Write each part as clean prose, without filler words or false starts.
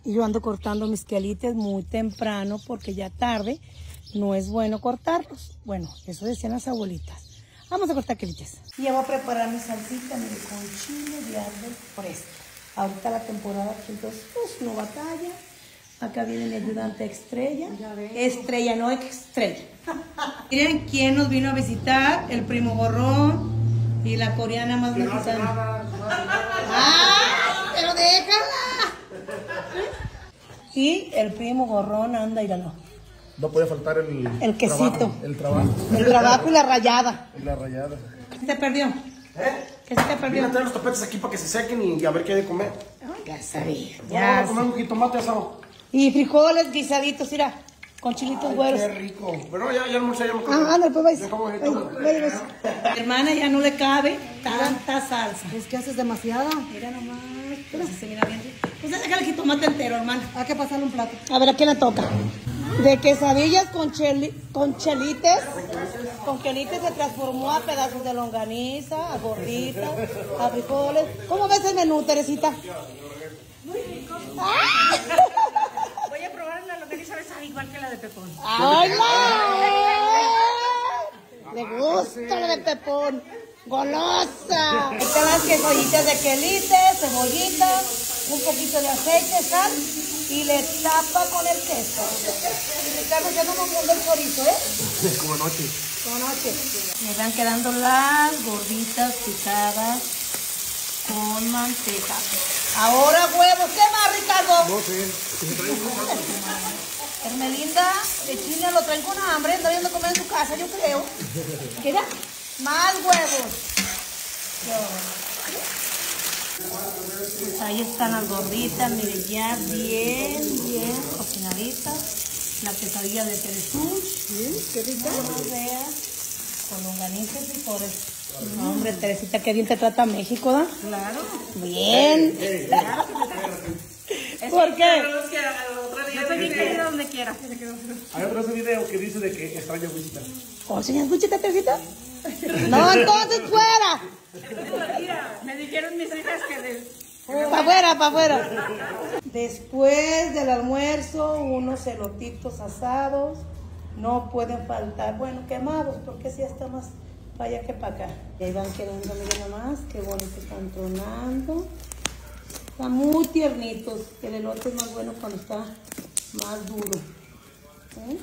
Y yo ando cortando mis quelites muy temprano porque ya tarde no es bueno cortarlos. Bueno, eso decían las abuelitas. Vamos a cortar quelites. Y ya voy a preparar mi salsita, mire, con chile de árbol fresco. Ahorita la temporada aquí, entonces, pues no batalla. Acá viene mi ayudante Estrella. Estrella, no Estrella. Miren quién nos vino a visitar, el primo Gorrón y la coreana más mexicana. ¡Ah! ¡Pero déjala! Y el primo Gorrón anda, íralo. No puede faltar el quesito. Trabajo, el trabajo y la rayada. Y la rayada. ¿Qué se te perdió? ¿Qué se te perdió? Voy a traer los tapetes aquí para que se sequen y a ver qué hay de comer. Ya sabía. Vamos a comer un jitomate asado. Y frijoles guisaditos, mira, con chilitos güeros. Qué rico. Pero ya almorcé, ya me comí. Ah, no, pues vais. Mi hermana ya no le cabe tanta salsa. Es que haces demasiada. Mira nomás. Pero si se mira bien. Pues déjale el jitomate entero, hermana. Hay que pasarle un plato. A ver, ¿a quién le toca? De quesadillas con chelites. Con quelites se transformó a pedazos de longaniza, a gorditas, a frijoles. ¿Cómo ves el menú, Teresita? Muy rico. ¡Ah! Voy a probar la longaniza, sabe igual que la de Pepón. ¡Ay, no! Le gusta la de Pepón. ¡Golosa! Están las quesadillas de quelites, cebollita, un poquito de aceite, sal y le tapa con el queso. Ricardo, ya no me mundo el chorizo, ¿eh? Como anoche. Como anoche. Me van quedando las gorditas picadas con manteca. Ahora huevos. ¿Qué más, Ricardo? No sé. Hermelinda de China lo traen con hambre, anda viendo comer en su casa, yo creo. Mira, más huevos. Pues ahí están las gorditas, miren, ya bien cocinaditas. La quesadilla de Teresús. ¿Sí? Qué rica. No veas, con longaniza y frijoles. Hombre, Teresita, qué bien te trata México, ¿da? Claro. Bien. ¿Por qué? Yo te dije donde quiera. Hay otro video que dice de que extraña Wichita. ¿Oh, señor Wichita, Teresita? No, entonces fuera. Mira, me dijeron mis hijas que Para afuera, para afuera. Después del almuerzo, unos elotitos asados. No pueden faltar, bueno, quemados, porque si está más para allá que para acá. Y ahí van quedando, miren nomás, qué bonito están tronando. Están muy tiernitos. El elote es más bueno cuando está más duro. ¿Eh?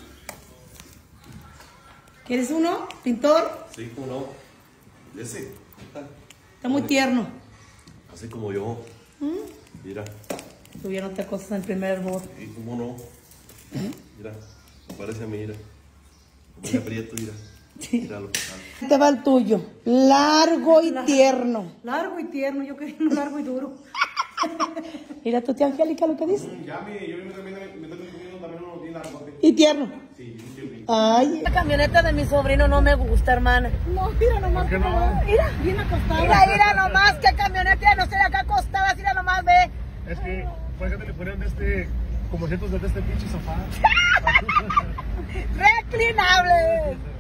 ¿Quieres uno, pintor? Sí, cómo no. Ese. Está muy tierno. Así como yo. Mira. Tú ya no te acostas en el primer hervor. ¿Y cómo no? Mira. Parece a mí, mira. Muy aprieto, mira. Míralo. Este va el tuyo. Largo y tierno. Largo y tierno, yo quería uno largo y duro. Mira tu tía Angélica lo que dice. Ya, yo me estoy comiendo también unos días largos. Y tierno. Sí, sí. Ay, la camioneta de mi sobrino no me gusta, hermana. No, mira nomás. ¿Por qué no? Mira, Bien acostada. mira nomás qué camioneta, no sé, acá acostada, mira nomás, ve. Es que, por ejemplo, le ponían como cientos de este pinche sofá. Reclinable.